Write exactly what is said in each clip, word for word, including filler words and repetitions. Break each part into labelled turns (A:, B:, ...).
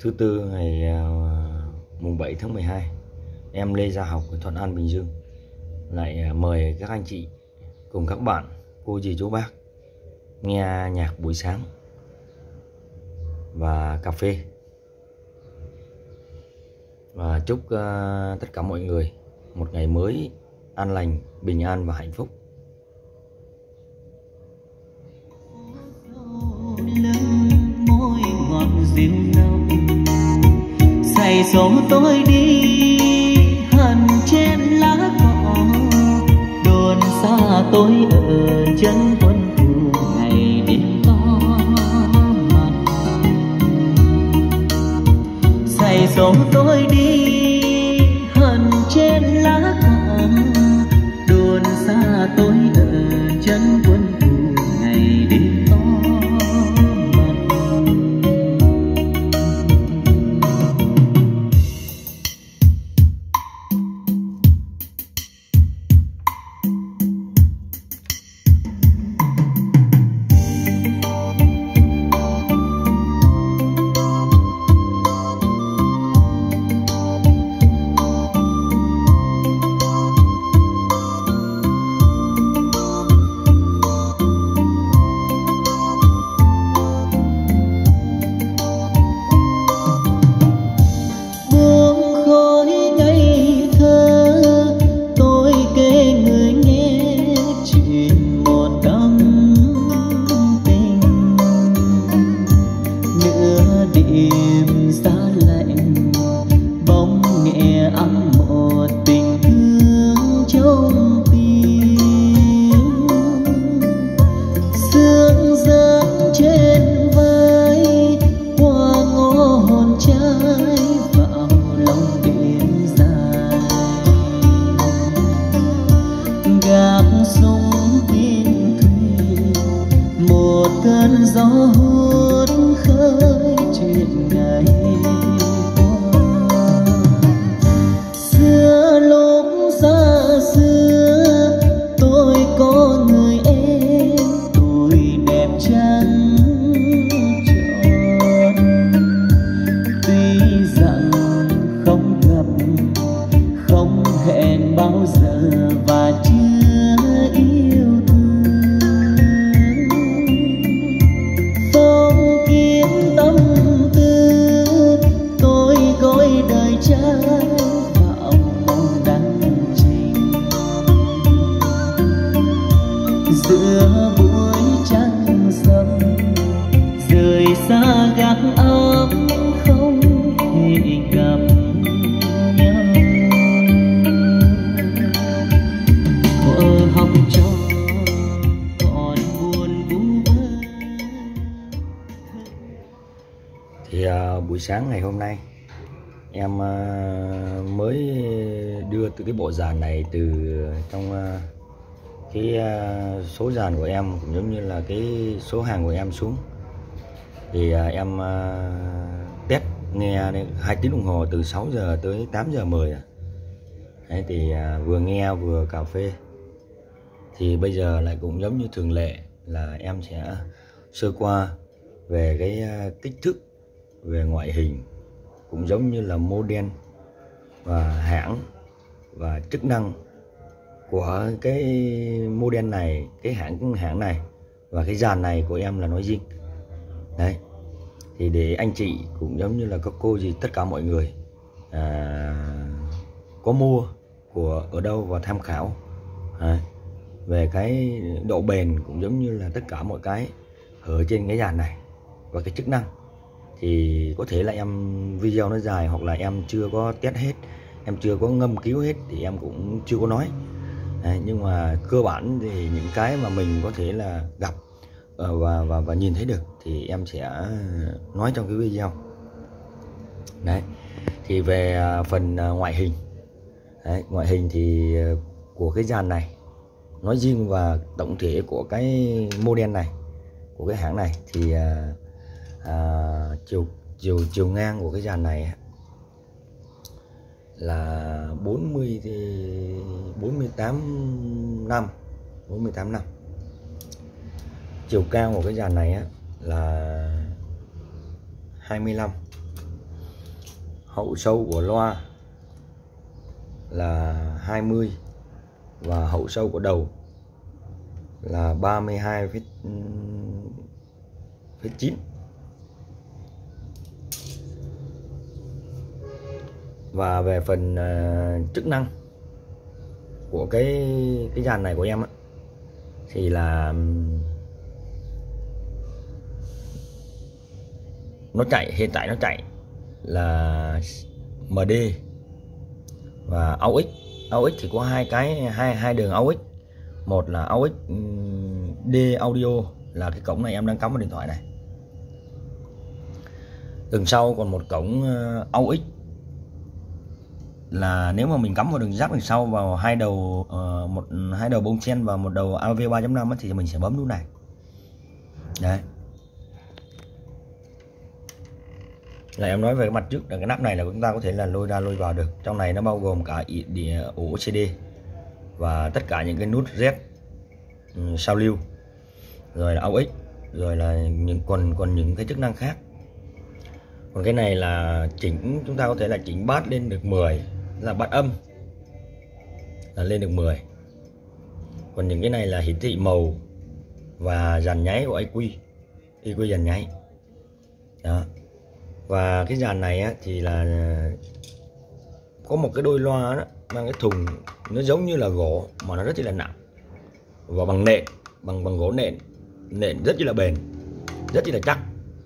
A: thứ tư ngày uh, mùng bảy tháng mười hai, em Lê Gia Học ở Thuận An, Bình Dương lại uh, mời các anh chị cùng các bạn, cô dì chú bác nghe nhạc buổi sáng và cà phê, và chúc uh, tất cả mọi người một ngày mới an lành, bình an và hạnh phúc.
B: Môi ngọt dịu nồng say số tôi đi hằn trên lá cỏ, đồn xa tôi ở chân quân thù ngày đêm có mặt. Say số tôi đi hằn trên lá cỏ, đồn xa tôi ở chân quân thù ngày đêm có. Đêm xa lạnh bóng nhẹ ấm một tình thương trong tim, sương rơi trên vai qua ngõ hồn trái vào lòng đêm dài. Gác súng tin thuyền một cơn gió hút khơi chuyện ngày qua. Xưa lúc xa xưa tôi có người em, tôi đẹp trắng trọn. Tuy rằng không gặp không hẹn bao giờ và chưa yêu thương, phong kiến tâm tư tôi gói đời trai vào mong đắng trình. Giữa buổi trăng sâm rời xa gác ấm không hề gặp nhau. Thuở học trò còn buồn vu vơ.
A: Thì uh, buổi sáng ngày hôm nay em uh, mới đưa từ cái bộ dàn này từ trong uh, cái uh, số dàn của em, cũng giống như là cái số hàng của em xuống. Thì uh, em uh, test nghe hai tiếng đồng hồ từ sáu giờ tới tám giờ mười. Đấy, thì uh, vừa nghe vừa cà phê. Thì bây giờ lại cũng giống như thường lệ là em sẽ sơ qua về cái uh, kích thước, về ngoại hình, cũng giống như là model và hãng và chức năng của cái model này, cái hãng hãng này và cái dàn này của em là nói riêng. Đấy, thì để anh chị cũng giống như là các cô gì tất cả mọi người à, có mua của ở đâu và tham khảo à, về cái độ bền cũng giống như là tất cả mọi cái ở trên cái dàn này và cái chức năng. Thì có thể là em video nó dài hoặc là em chưa có test hết, em chưa có ngâm cứu hết thì em cũng chưa có nói. Đấy, nhưng mà cơ bản thì những cái mà mình có thể là gặp và, và, và nhìn thấy được thì em sẽ nói trong cái video. Đấy, thì về phần ngoại hình. Đấy, ngoại hình thì của cái dàn này nói riêng và tổng thể của cái model này, của cái hãng này thì à, chiều chiều chiều ngang của cái dàn này là bốn mươi thì bốn mươi tám năm, bốn mươi tám năm. Chiều cao của cái dàn này á, là hai mươi lăm hậu sâu của loa là hai mươi và hậu sâu của đầu là ba mươi hai phẩy chín. Và về phần uh, chức năng của cái cái dàn này của em á, thì là nó chạy hiện tại nó chạy là em đê và a u ích. a u ích thì có hai cái hai hai đường a u ích. Một là a u ích D audio là cái cổng này em đang cắm vào điện thoại này. Đằng sau còn một cổng a u ích là nếu mà mình cắm vào đường jack đằng sau vào hai đầu uh, một hai đầu bông chen và một đầu a vê ba chấm năm thì mình sẽ bấm nút này. Đấy. Là em nói về cái mặt trước là cái nắp này là chúng ta có thể là lôi ra lôi vào được. Trong này nó bao gồm cả ổ xê đê và tất cả những cái nút Z um, sao lưu, rồi là a u ích, rồi là những còn còn những cái chức năng khác. Còn cái này là chỉnh, chúng ta có thể là chỉnh bass lên được mười, là bass âm là lên được mười. Còn những cái này là hiển thị màu và dàn nháy của e quy, e quy dàn nháy. Đó. Và cái dàn này á, thì là có một cái đôi loa đó, mang cái thùng nó giống như là gỗ mà nó rất là nặng và bằng nện, bằng bằng gỗ nện, nện rất là bền, rất là chắc.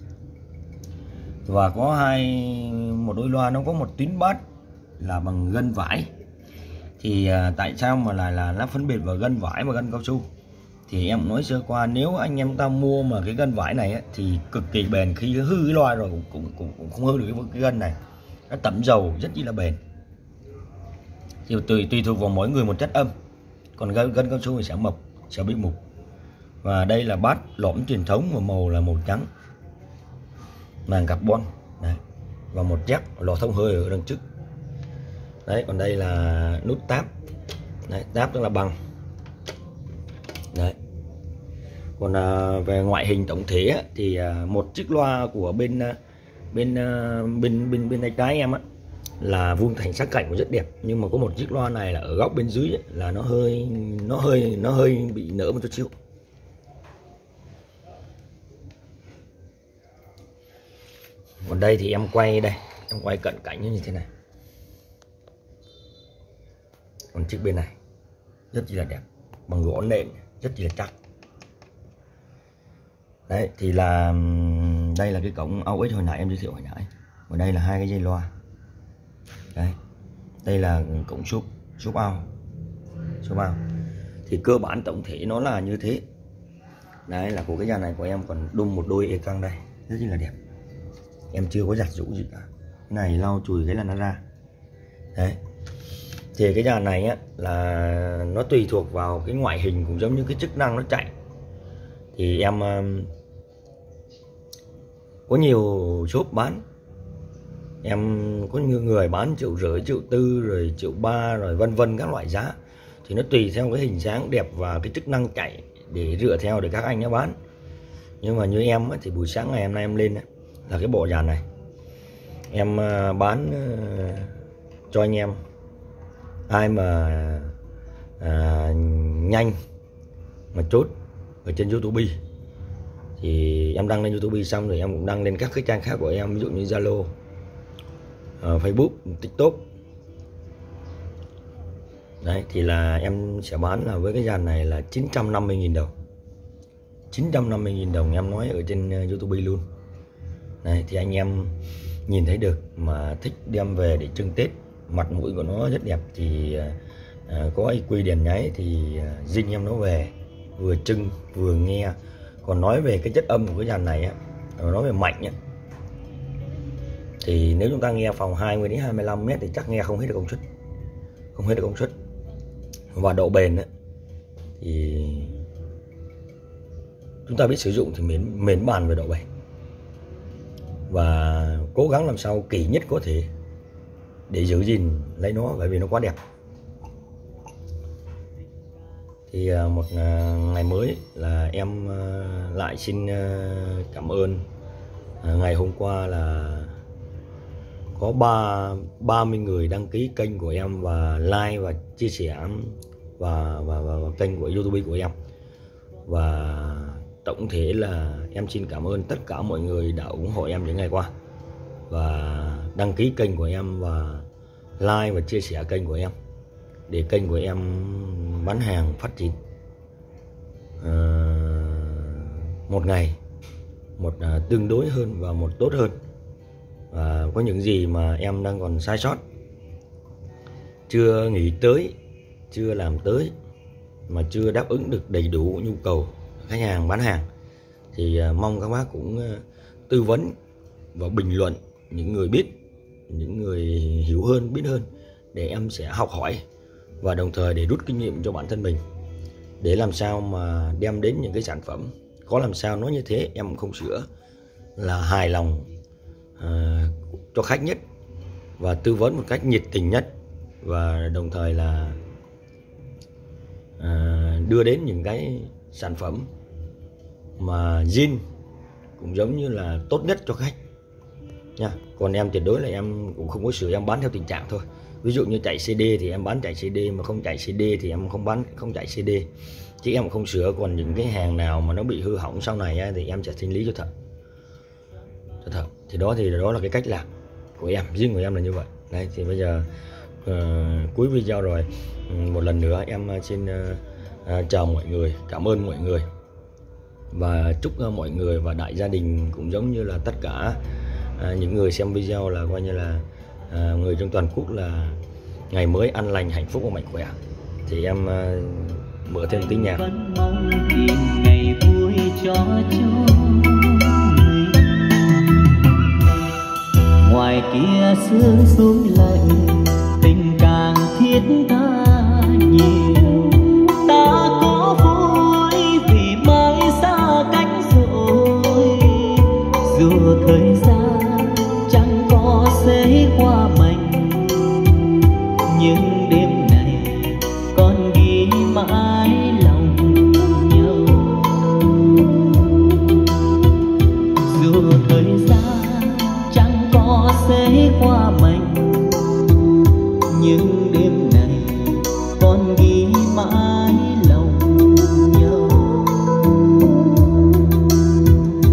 A: Và có hai một đôi loa nó có một tuyến bass là bằng gân vải. Thì à, tại sao mà lại là, là nó phân biệt vào gân vải và gân cao su? Thì em nói sơ qua, nếu anh em ta mua mà cái gân vải này á, thì cực kỳ bền, khi hư cái loa rồi cũng cũng, cũng, cũng không hư được cái, cái gân này. Nó tẩm dầu rất là bền. Thì tùy tùy thuộc vào mỗi người một chất âm. Còn gân, gân cao su thì sẽ mộc, sẽ bị mục. Và đây là bass lõm truyền thống và màu là màu trắng, màng carbon. Đấy. Và một jack lò thông hơi ở đằng trước. Đấy, còn đây là nút táp. Đấy, táp tức là bằng. Đấy. Còn à, về ngoại hình tổng thể á, thì à, một chiếc loa của bên bên bên bên bên tay trái em á là vuông thành sắc cạnh cũng rất đẹp, nhưng mà có một chiếc loa này là ở góc bên dưới ấy, là nó hơi nó hơi nó hơi bị nở một chút xíu. Còn đây thì em quay đây, em quay cận cảnh như thế này. Còn chiếc bên này rất là đẹp, bằng gỗ nện, rất là chắc. Đấy thì là đây là cái cổng a u ích hồi nãy em giới thiệu hồi nãy. Và đây là hai cái dây loa. Đấy. Đây là cổng sub, sub out, sub out. Thì cơ bản tổng thể nó là như thế. Đấy là của cái dàn này của em còn đung một đôi e căng đây, rất là đẹp. Em chưa có giặt giũ gì cả. Cái này lau chùi cái là nó ra. Đấy. Thì cái dàn này á là nó tùy thuộc vào cái ngoại hình cũng giống như cái chức năng nó chạy. Thì em um, có nhiều shop bán, em có nhiều người bán triệu rưỡi, triệu tư, rồi triệu ba, rồi vân vân các loại giá. Thì nó tùy theo cái hình dáng đẹp và cái chức năng chạy để dựa theo để các anh nó bán. Nhưng mà như em á, thì buổi sáng ngày hôm nay em lên á, là cái bộ dàn này em uh, bán uh, cho anh em ai mà uh, nhanh mà chốt ở trên YouTube. Thì em đăng lên YouTube xong rồi em cũng đăng lên các cái trang khác của em, ví dụ như Zalo, uh, Facebook, TikTok. Đấy thì là em sẽ bán là với cái dàn này là chín trăm năm mươi nghìn đồng. chín trăm năm mươi nghìn đồng em nói ở trên YouTube luôn. Này thì anh em nhìn thấy được mà thích đem về để trưng Tết, mặt mũi của nó rất đẹp thì uh, có e quy đèn nháy thì uh, dinh em nó về vừa trưng vừa nghe. Còn nói về cái chất âm của cái dàn này á, nói về mạnh á, thì nếu chúng ta nghe phòng hai mươi đến hai mươi lăm mét thì chắc nghe không hết được công suất, không hết được công suất. Và độ bền á, thì chúng ta biết sử dụng thì mến mến bàn về độ bền và cố gắng làm sao kỹ nhất có thể để giữ gìn lấy nó, bởi vì nó quá đẹp. Thì một ngày mới là em lại xin cảm ơn ngày hôm qua là có ba ba mươi người đăng ký kênh của em và like và chia sẻ và và, và, và kênh của YouTube của em. Và tổng thể là em xin cảm ơn tất cả mọi người đã ủng hộ em những ngày qua và đăng ký kênh của em và like và chia sẻ kênh của em để kênh của em bán hàng phát triển à, một ngày một à, tương đối hơn và một tốt hơn. Và có những gì mà em đang còn sai sót, chưa nghĩ tới, chưa làm tới, mà chưa đáp ứng được đầy đủ nhu cầu khách hàng bán hàng, thì mong các bác cũng tư vấn và bình luận, những người biết, những người hiểu hơn, biết hơn, để em sẽ học hỏi và đồng thời để rút kinh nghiệm cho bản thân mình, để làm sao mà đem đến những cái sản phẩm có làm sao nó như thế em cũng không sửa, là hài lòng à, cho khách nhất và tư vấn một cách nhiệt tình nhất, và đồng thời là à, đưa đến những cái sản phẩm mà zin cũng giống như là tốt nhất cho khách nha. Còn em tuyệt đối là em cũng không có sửa, em bán theo tình trạng thôi. Ví dụ như chạy xê đê thì em bán chạy xê đê, mà không chạy xê đê thì em không bán không chạy xê đê, chứ em không sửa. Còn những cái hàng nào mà nó bị hư hỏng sau này á, thì em sẽ thanh lý cho thật cho thật thì đó thì đó là cái cách làm của em, riêng của em là như vậy. Đấy, thì bây giờ uh, cuối video rồi, một lần nữa em xin uh, uh, chào mọi người, cảm ơn mọi người và chúc uh, mọi người và đại gia đình cũng giống như là tất cả uh, những người xem video là coi như là uh, người trong toàn quốc là ngày mới an lành, hạnh phúc và mạnh khỏe. Thì em uh, mở thêm tiếng nhạc.
B: Vẫn mong tìm ngày vui cho chúng ngoài kia sương xuống lạnh, tình càng thiết tha nhiều. Ta có vui vì mãi xa cách rồi, dù thời gian chẳng có sẽ qua mình, nhưng đêm này con ghi mãi lòng nhau. Dù thời gian chẳng có sẽ qua mình, nhưng